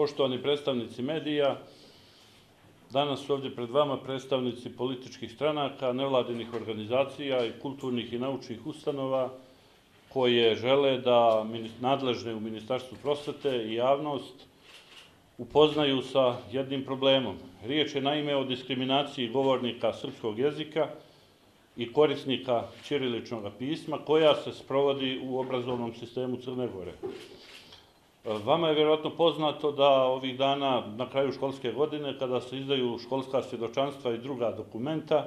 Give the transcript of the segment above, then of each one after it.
Poštovani predstavnici medija, danas su ovdje pred vama predstavnici političkih stranaka, nevladinih organizacija i kulturnih i naučnih ustanova koje žele da nadležne u Ministarstvu prosvete i javnost upoznaju sa jednim problemom. Riječ je naime o diskriminaciji govornika srpskog jezika i korisnika ćiriličnog pisma koja se sprovodi u obrazovnom sistemu Crne Gore. Vama je vjerojatno poznato da ovih dana na kraju školske godine, kada se izdaju školska svjedočanstva i druga dokumenta,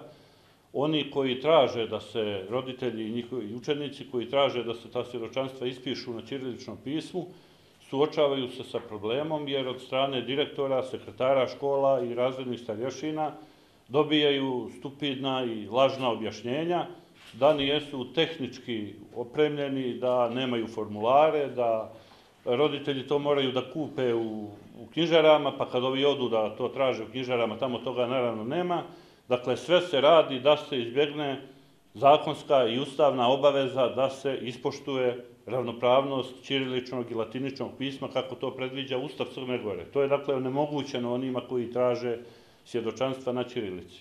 oni koji traže da se roditelji i njihovi učenici koji traže da se ta svjedočanstva ispišu na ćiriličnom pismu, suočavaju se sa problemom jer od strane direktora, sekretara škola i razrednih starješina dobijaju stupidna i lažna objašnjenja da nijesu tehnički opremljeni, da nemaju formulare, da roditelji to moraju da kupe u knjižarama, pa kad ovi odu da to traže u knjižarama, tamo toga naravno nema. Dakle, sve se radi da se izbjegne zakonska i ustavna obaveza da se ispoštuje ravnopravnost ćiriličnog i latiničnog pisma kako to predviđa Ustav Crne Gore. To je dakle onemogućeno onima koji traže svjedočanstva na ćirilici.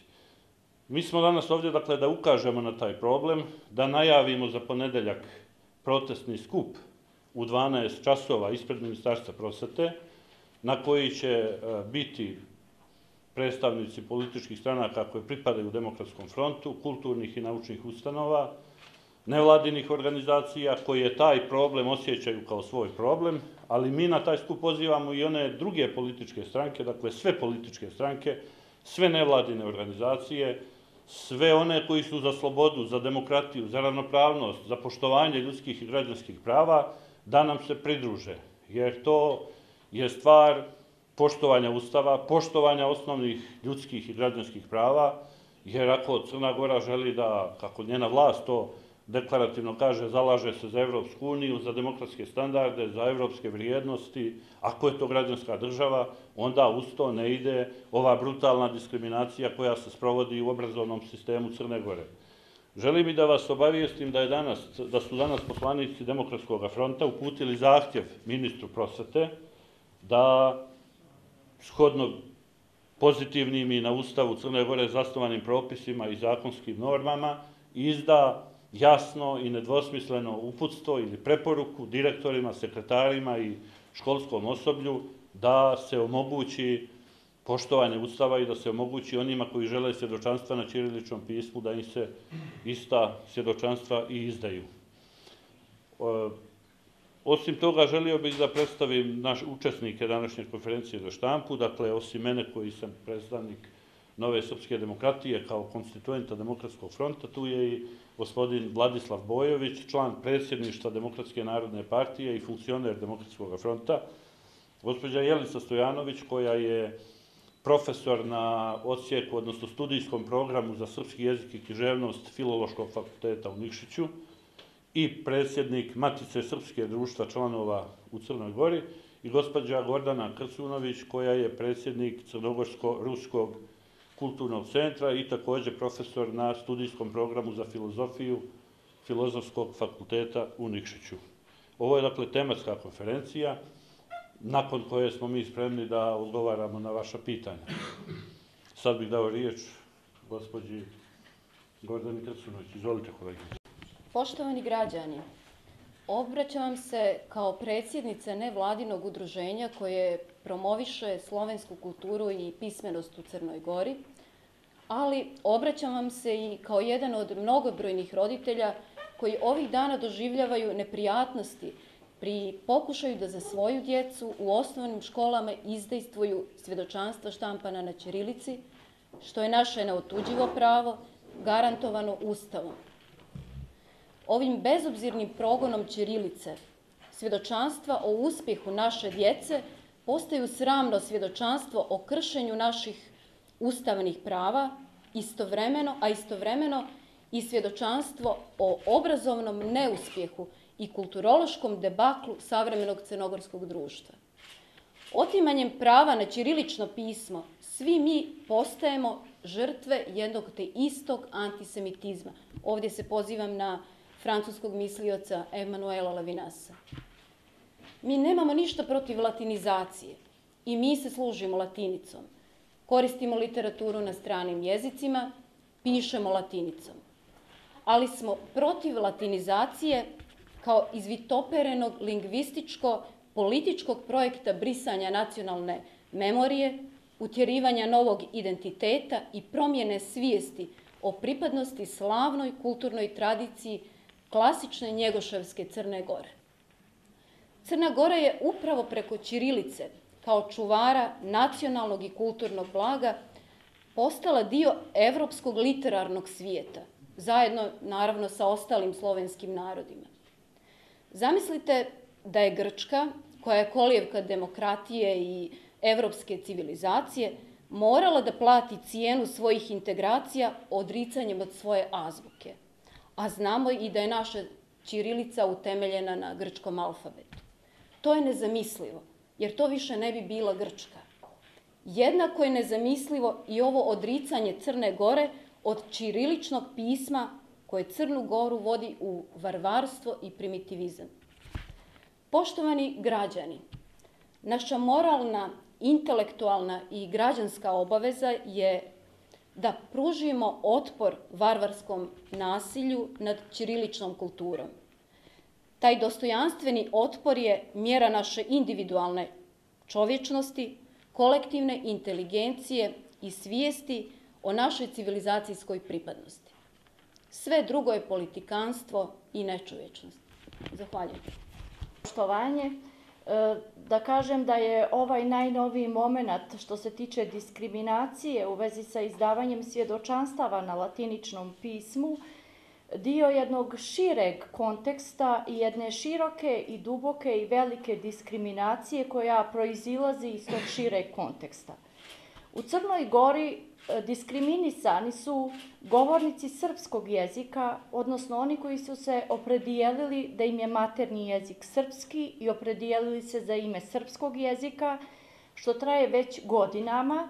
Mi smo danas ovdje dakle da ukažemo na taj problem, da najavimo za ponedeljak protestni skup u 12 časova ispred Ministarstva prosvete, na koji će biti predstavnici političkih stranaka koje pripadaju Demokratskom frontu, kulturnih i naučnih ustanova, nevladinih organizacija koje taj problem osjećaju kao svoj problem, ali mi na taj skup pozivamo i one druge političke stranke, dakle sve političke stranke, sve nevladine organizacije, sve one koji su za slobodu, za demokratiju, za ravnopravnost, za poštovanje ljudskih i građanskih prava, da nam se pridruže, jer to je stvar poštovanja Ustava, poštovanja osnovnih ljudskih i građanskih prava, jer ako Crna Gora želi da, kako njena vlast to deklarativno kaže, zalaže se za Evropsku uniju, za demokratske standarde, za evropske vrijednosti, ako je to građanska država, onda uz to ne ide ova brutalna diskriminacija koja se sprovodi u obrazovnom sistemu Crne Gore. Želim i da vas obavijestim da su danas poslanici Demokratskog fronta uputili zahtjev ministru prosvete da shodno pozitivnim i na Ustavu Crne Gore zasnovanim propisima i zakonskim normama izda jasno i nedvosmisleno uputstvo ili preporuku direktorima, sekretarima i školskom osoblju da se omogući poštovanje Ustava i da se omogući onima koji žele svjedočanstva na ćiriličnom pismu da im se ista svjedočanstva i izdaju. Osim toga, želio bih da predstavim naše učesnike današnje konferencije za štampu, dakle, osim mene koji sam predstavnik Nove srpske demokratije kao konstituenta Demokratskog fronta, tu je i gospodin Vladislav Bojović, član predsjedništva Demokratske narodne partije i funkcioner Demokratskog fronta, gospođa Jelica Stojanović, koja je profesor na odsjeku, odnosno studijskom programu za srpski jezik i književnost Filološkog fakulteta u Nikšiću i predsjednik Matice Srpske društva članova u Crnoj Gori i gospođa Gordana Krcunović, koja je predsjednik Crnogorsko-ruskog kulturnog centra i također profesor na studijskom programu za filozofiju Filozofskog fakulteta u Nikšiću. Ovo je dakle tematska konferencija nakon koje smo mi spremni da odgovaramo na vaša pitanja. Sad bih dao riječ gospođi Gordani Krcunović. Izvolite, kolegice. Poštovani građani, obraćam vam se kao predsjednica nevladinog udruženja koje promoviše slovensku kulturu i pismenost u Crnoj Gori, ali obraćam vam se i kao jedan od mnogobrojnih roditelja koji ovih dana doživljavaju neprijatnosti pri pokušaju da za svoju djecu u osnovnim školama izdejstvuju svjedočanstva štampana na ćirilici, što je naše neotuđivo pravo, garantovano Ustavom. Ovim bezobzirnim progonom ćirilice, svjedočanstva o uspjehu naše djece postaju sramno svjedočanstvo o kršenju naših ustavnih prava, istovremeno i svjedočanstvo o obrazovnom neuspjehu i kulturološkom debaklu savremenog crnogorskog društva. Otimanjem prava na ćirilično pismo svi mi postajemo žrtve jednog te istog antisemitizma. Ovdje se pozivam na francuskog mislioca Emanuela Levinasa. Mi nemamo ništa protiv latinizacije. I mi se služimo latinicom. Koristimo literaturu na stranim jezicima, pišemo latinicom. Ali smo protiv latinizacije kao izvitoperenog lingvističko-političkog projekta brisanja nacionalne memorije, utjerivanja novog identiteta i promjene svijesti o pripadnosti slavnoj kulturnoj tradiciji klasične njegoševske Crne Gore. Crna Gora je upravo preko ćirilice, kao čuvara nacionalnog i kulturnog blaga, postala dio evropskog literarnog svijeta, zajedno, naravno, sa ostalim slovenskim narodima. Zamislite da je Grčka, koja je kolijevka demokratije i evropske civilizacije, morala da plati cijenu svojih integracija odricanjem od svoje azbuke. A znamo i da je naša ćirilica utemeljena na grčkom alfabetu. To je nezamislivo, jer to više ne bi bila Grčka. Jednako je nezamislivo i ovo odricanje Crne Gore od ćiriličnog pisma koje Crnu Goru vodi u varvarstvo i primitivizam. Poštovani građani, naša moralna, intelektualna i građanska obaveza je da pružimo otpor varvarskom nasilju nad ćiriličnom kulturom. Taj dostojanstveni otpor je mjera naše individualne čovječnosti, kolektivne inteligencije i svijesti o našoj civilizacijskoj pripadnosti. Sve drugo je politikanstvo i nečovječnost. Zahvaljujem. Poštovanje, da kažem da je ovaj najnoviji moment što se tiče diskriminacije u vezi sa izdavanjem svjedočanstava na latiničnom pismu dio jednog šireg konteksta i jedne široke i duboke i velike diskriminacije koja proizilazi iz tog šireg konteksta. U Crnoj Gori diskriminisani su govornici srpskog jezika, odnosno oni koji su se opredijelili da im je maternji jezik srpski i opredijelili se za ime srpskog jezika, što traje već godinama,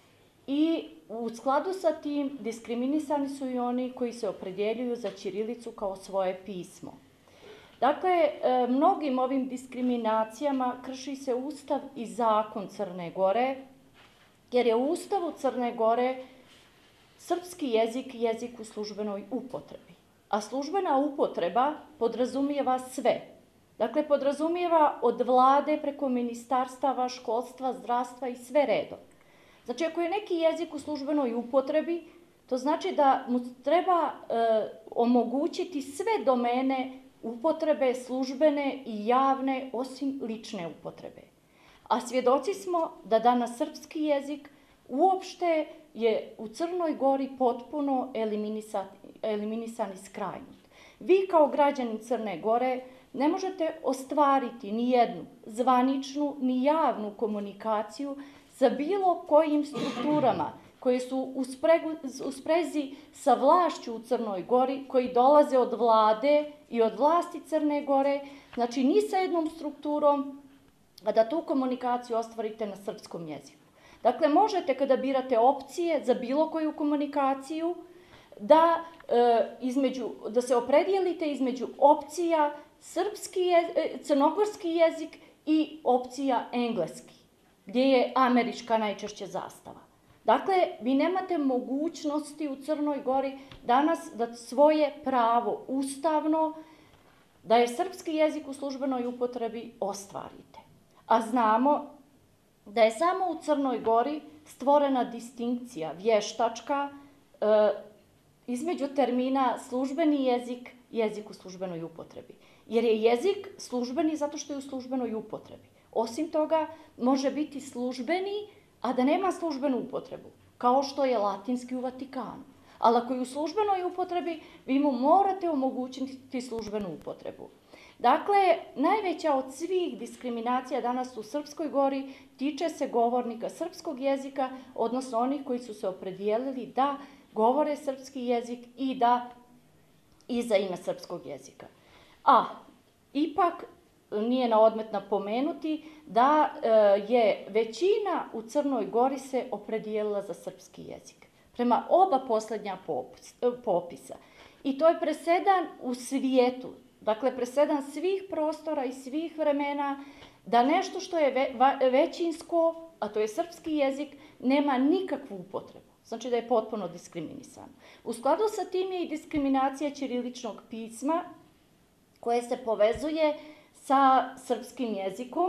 i u skladu sa tim diskriminisani su i oni koji se opredjeljuju za ćirilicu kao svoje pismo. Dakle, mnogim ovim diskriminacijama krši se Ustav i zakon Crne Gore, jer je u Ustavu Crne Gore srpski jezik jezik u službenoj upotrebi. A službena upotreba podrazumijeva sve. Dakle, podrazumijeva od vlade preko ministarstava, školstva, zdravstva i sve redom. Znači, ako je neki jezik u službenoj upotrebi, to znači da mu treba omogućiti sve domene upotrebe službene i javne, osim lične upotrebe. A svjedoci smo da danas srpski jezik uopšte je u Crnoj Gori potpuno eliminisan i skrajnut. Vi kao građani Crne Gore ne možete ostvariti ni jednu zvaničnu ni javnu komunikaciju sa bilo kojim strukturama koje su u sprezi sa vlašću u Crnoj Gori, koji dolaze od vlade i od vlasti Crne Gore, znači ni sa jednom strukturom, a da tu komunikaciju ostvarite na srpskom jeziku. Dakle, možete kada birate opcije za bilo koju komunikaciju da se opredijelite između opcija crnogorski jezik i opcija engleski, gdje je američka najčešće zastava. Dakle, vi nemate mogućnosti u Crnoj Gori danas da svoje pravo ustavno, da je srpski jezik u službenoj upotrebi, ostvarite. A znamo da je samo u Crnoj Gori stvorena distinkcija vještačka između termina službeni jezik i jezik u službenoj upotrebi. Jer je jezik službeni zato što je u službenoj upotrebi. Osim toga, može biti službeni, a da nema službenu upotrebu, kao što je latinski u Vatikanu. Ali ako je u službenoj upotrebi, vi mu morate omogućiti službenu upotrebu. Dakle, najveća od svih diskriminacija danas u Srpskoj Gori tiče se govornika srpskog jezika, odnosno onih koji su se opredijelili da govore srpski jezik i da iza ime srpskog jezika. A ipak nije na odmet napomenuti da je većina u Crnoj Gori se opredijelila za srpski jezik. Prema oba posljednja popisa. I to je presedan u svijetu. Dakle, presedan svih prostora i svih vremena da nešto što je većinsko, a to je srpski jezik, nema nikakvu upotrebu. Znači da je potpuno diskriminisan. U skladu sa tim je i diskriminacija ćiriličnog pisma koje se povezuje sa srpskim jezikom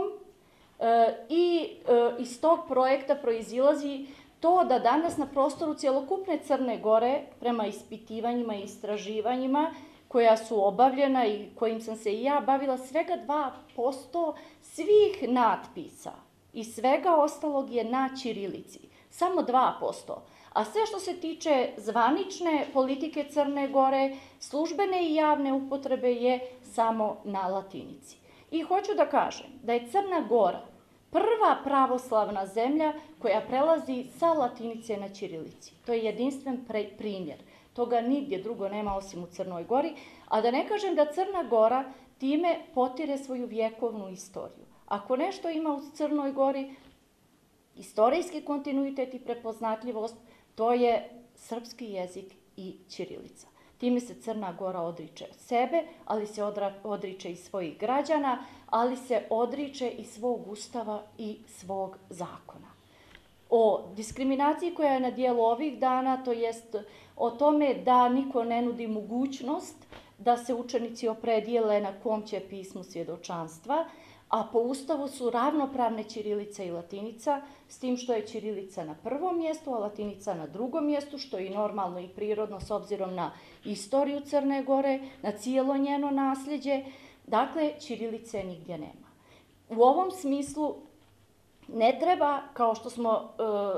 i iz tog projekta proizilazi to da danas na prostoru cjelokupne Crne Gore, prema ispitivanjima i istraživanjima koja su obavljena i kojim sam se i ja bavila, svega 2% svih natpisa i svega ostalog je na ćirilici. Samo 2%. A sve što se tiče zvanične politike Crne Gore, službene i javne upotrebe je samo na latinici. I hoću da kažem da je Crna Gora prva pravoslavna zemlja koja prelazi sa latinice na ćirilici. To je jedinstven primjer. Toga nigdje drugo nema osim u Crnoj Gori. A da ne kažem da Crna Gora time potire svoju vjekovnu istoriju. Ako nešto ima u Crnoj Gori, istorijski kontinuitet i prepoznatljivost, to je srpski jezik i ćirilica. Time se Crna Gora odriče sebe, ali se odriče i svojih građana, ali se odriče i svog ustava i svog zakona. O diskriminaciji koja je na dijelu ovih dana, to jest o tome da niko ne nudi mogućnost da se učenici opredijele na kom će pismu svjedočanstva, a po Ustavu su ravnopravne ćirilica i latinica, s tim što je ćirilica na prvom mjestu, a latinica na drugom mjestu, što je i normalno i prirodno s obzirom na istoriju Crne Gore, na cijelo njeno nasljeđe. Dakle, ćirilice nigdje nema. U ovom smislu ne treba, kao što smo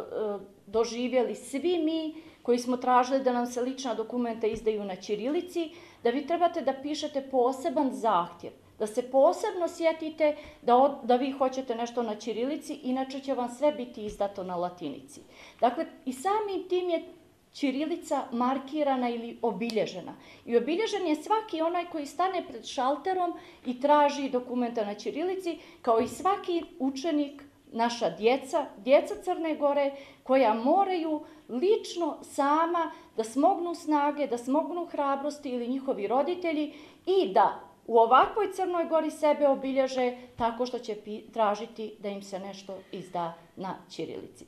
doživjeli svi mi koji smo tražili da nam se lična dokumenta izdaju na ćirilici, da vi trebate da pišete poseban zahtjev, da se posebno sjetite da vi hoćete nešto na ćirilici, inače će vam sve biti izdato na latinici. Dakle, i samim tim je ćirilica markirana ili obilježena. I obilježen je svaki onaj koji stane pred šalterom i traži dokumenta na ćirilici, kao i svaki učenik, naša djeca Crne Gore, koja moraju lično sama da smognu snage, da smognu hrabrosti ili njihovi roditelji i da u ovakvoj Crnoj Gori sebe obilježe tako što će tražiti da im se nešto izda na ćirilici.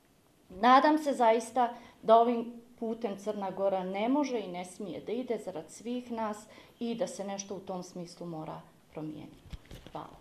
Nadam se zaista da ovim putem Crna Gora ne može i ne smije da ide zarad svih nas i da se nešto u tom smislu mora promijeniti. Hvala.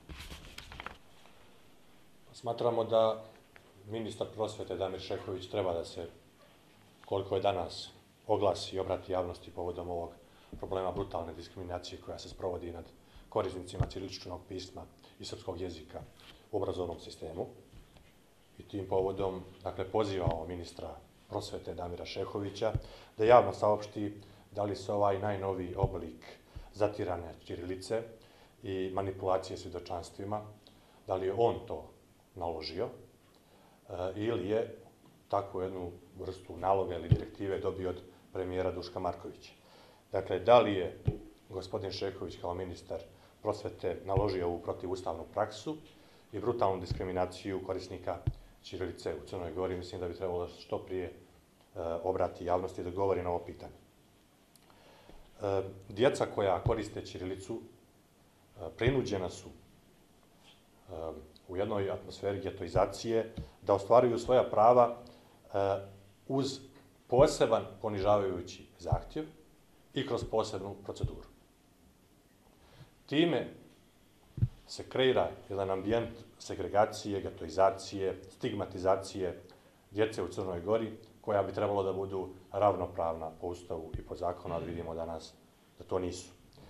Smatramo da ministar prosvete Damir Šehović treba da se, koliko je danas, oglasi i obrati javnosti povodom ovog problema brutalne diskriminacije koja se sprovodi nad korisnicima ćiriličnog pisma i srpskog jezika u obrazovnom sistemu. I tim povodom, dakle, pozivamo ministra prosvete Damira Šehovića da javno saopšti da li se ovaj najnoviji oblik zatiranja ćirilice i manipulacije svjedočanstvima, da li je on to naložio ili je takvu jednu vrstu naloga ili direktive dobio od premijera Duška Markovića. Dakle, da li je gospodin Šehović kao ministar prosvete naložio ovu protivustavnu praksu i brutalnu diskriminaciju korisnika ćirilice u Crnoj Gori, mislim da bi trebalo što prije obrati javnosti i da govori na ovo pitanje. Djeca koja koriste ćirilicu prinuđena su u jednoj atmosferi getoizacije da ostvaruju svoja prava uz poseban ponižavajući zahtjev i kroz posebnu proceduru. Time se kreira jedan ambijent segregacije, getoizacije, stigmatizacije djece u Crnoj Gori, koja bi trebalo da budu ravnopravna po Ustavu i po zakonu, ali vidimo danas da to nisu.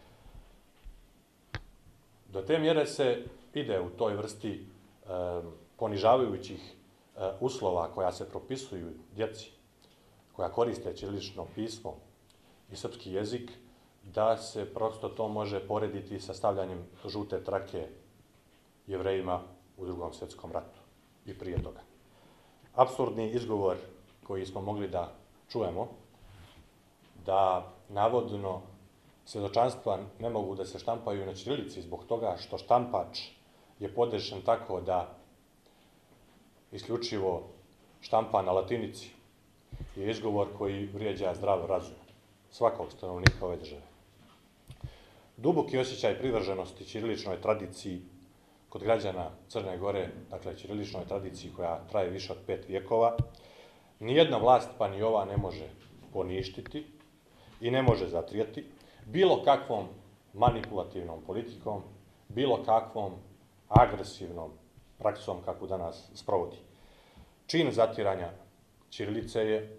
Do te mjere se ide u toj vrsti ponižavajućih uslova koja se propisuju djeci koja koriste ćirilično pismo i srpski jezik, da se prosto to može porediti sa stavljanjem žute trake Jevrejima u Drugom svjetskom ratu i prije toga. Apsurdni izgovor koji smo mogli da čujemo, da navodno svjedočanstva ne mogu da se štampaju na ćirilici zbog toga što štampač je podešen tako da isključivo štampa na latinici, je izgovor koji vrijeđa zdrav razum svakog stanovnika ove države. Duboki osjećaj privrženosti ćiriličnoj tradiciji kod građana Crne Gore, dakle ćiriličnoj tradiciji koja traje više od 5 vjekova, nijedna vlast, pa ni ova, ne može poništiti i ne može zatrijeti bilo kakvom manipulativnom politikom, bilo kakvom agresivnom praksom kakvu danas sprovodi. Čin zatiranja ćirilice je,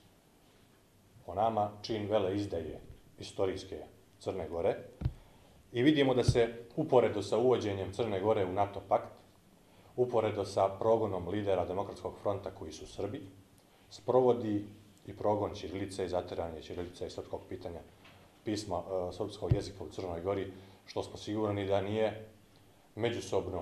po nama, čin veleizdaje istorijske Crne Gore i vidimo da se uporedo sa uvođenjem Crne Gore u NATO pakt, uporedo sa progonom lidera Demokratskog fronta koji su Srbi, sprovodi i progon ćirilice i zatiranje ćirilice i srpskog pitanja pisma srpskog jezika u Crnoj Gori, što smo sigurni da nije međusobno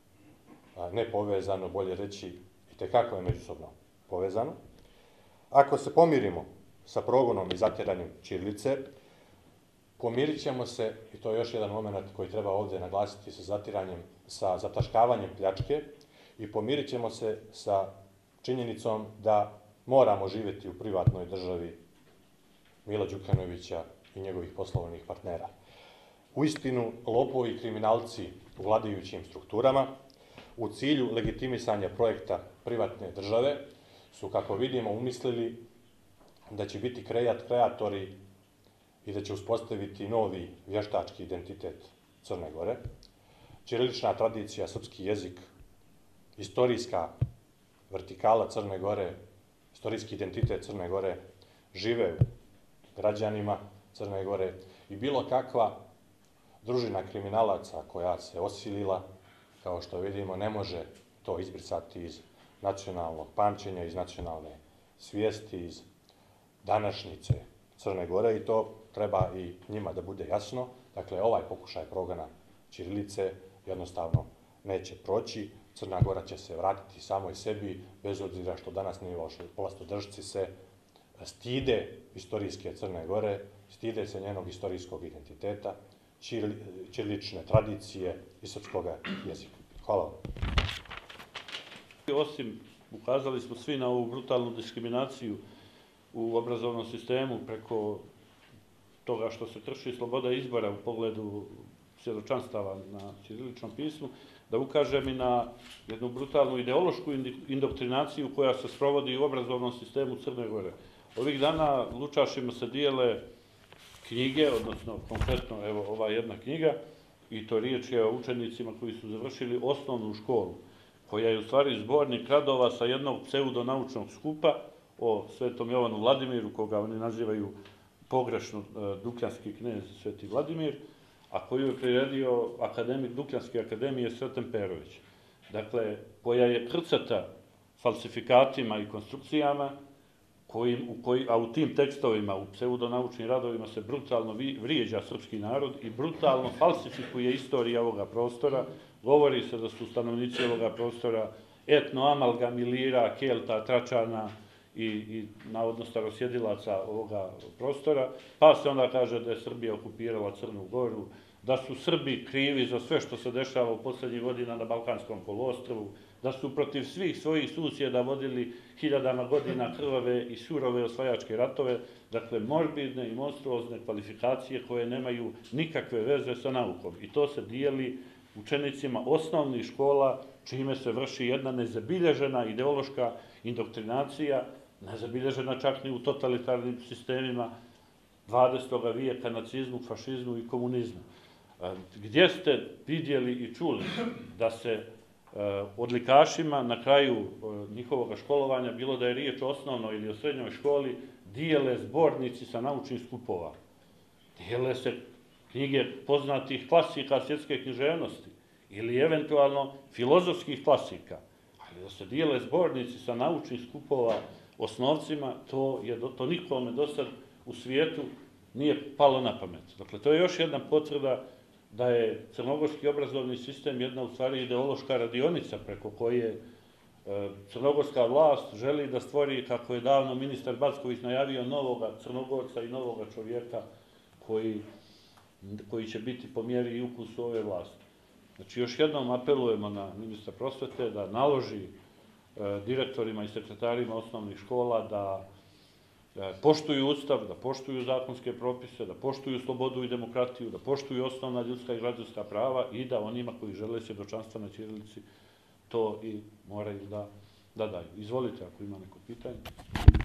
nepovezano, bolje reći, itekako je međusobno povezano. Ako se pomirimo sa progonom i zatiranjem ćirilice, pomirit ćemo se, i to je još jedan moment koji treba ovdje naglasiti, sa zatiranjem, sa zataškavanjem pljačke i pomirit ćemo se sa činjenicom da moramo živjeti u privatnoj državi Mila Đukanovića i njegovih poslovnih partnera. Uistinu, lopovi i kriminalci u vladajućim strukturama u cilju legitimisanja projekta privatne države su, kako vidimo, umislili da će biti kreatori i da će uspostaviti novi vještački identitet Crne Gore. Ćirilična tradicija, srpski jezik, istorijska vertikala Crne Gore, istorijski identitet Crne Gore žive u građanima Crne Gore i bilo kakva družina kriminalaca koja se osilila, kao što vidimo, ne može to izbrisati iz nacionalnog pamćenja, iz nacionalne svijesti, iz današnjice Crne Gore i to treba i njima da bude jasno. Dakle, ovaj pokušaj progona ćirilice jednostavno neće proći. Crna Gora će se vratiti samoj sebi, bez obzira što danas vlastodržci se stide istorijske Crne Gore, stide se njenog istorijskog identiteta, ćirilične tradicije i srpskog jezika. Hvala vam. Osim, ukazali smo svi na ovu brutalnu diskriminaciju u obrazovnom sistemu preko toga što se krši sloboda izbora u pogledu svjedočanstava na ćiriličnom pismu, da ukažem i na jednu brutalnu ideološku indoktrinaciju koja se sprovodi u obrazovnom sistemu Crne Gore. Ovih dana lučašima se dijele knjige, odnosno konkretno evo ova jedna knjiga, i to riječ je o učenicima koji su završili osnovnu školu, koja je u stvari zbornik radova sa jednog pseudonaučnog skupa o Svetom Jovanu Vladimiru, koga oni nazivaju pogrešno Dukljanski knez Sveti Vladimir, a koju je priredio akademik Dukljanske akademije Sreten Perović. Dakle, koja je krcata falsifikatima i konstrukcijama, a u tim tekstovima, u pseudonaučnim radovima se brutalno vrijeđa srpski narod i brutalno falsifikuje istorija ovoga prostora. Govori se da su stanovnici ovoga prostora etno-amalgam Ilira, Kelta, Tračana i navodno starosjedilaca ovoga prostora, pa se onda kaže da je Srbija okupirala Crnu Goru, da su Srbi krivi za sve što se dešava u poslednjih godina na Balkanskom poluostrvu, da su protiv svih svojih susjeda vodili hiljadama godina krvave i surove osvajačke ratove, dakle morbidne i monstruozne kvalifikacije koje nemaju nikakve veze sa naukom. I to se dijeli učenicima osnovnih škola, čime se vrši jedna nezabilježena ideološka indoktrinacija, nezabilježena čak ni u totalitarnim sistemima 20. vijeka, nacizmu, fašizmu i komunizmu. Gdje ste vidjeli i čuli da se odlikašima na kraju njihovog školovanja, bilo da je riječ o osnovnoj ili o srednjoj školi, dijele zbornici sa naučnih skupova. Dijele se knjige poznatih klasika svjetske književnosti ili eventualno filozofskih klasika. Ali da se dijele zbornici sa naučnih skupova osnovcima, to nikome do sad u svijetu nije palo na pamet. Dakle, to je još jedna potvrda da je crnogorski obrazovni sistem jedna u stvari ideološka radionica preko koje crnogorska vlast želi da stvori, kako je davno ministar Backović najavio, novoga Crnogorca i novoga čovjeka koji će biti po mjeri i ukusu ove vlasti. Znači, još jednom apelujemo na ministra prosvete da naloži direktorima i sekretarima osnovnih škola da poštuju ustav, da poštuju zakonske propise, da poštuju slobodu i demokratiju, da poštuju osnovna ljudska i građanska prava i da onima koji žele svjedočanstva na ćirilici to i moraju da daju. Izvolite ako ima neko pitanje.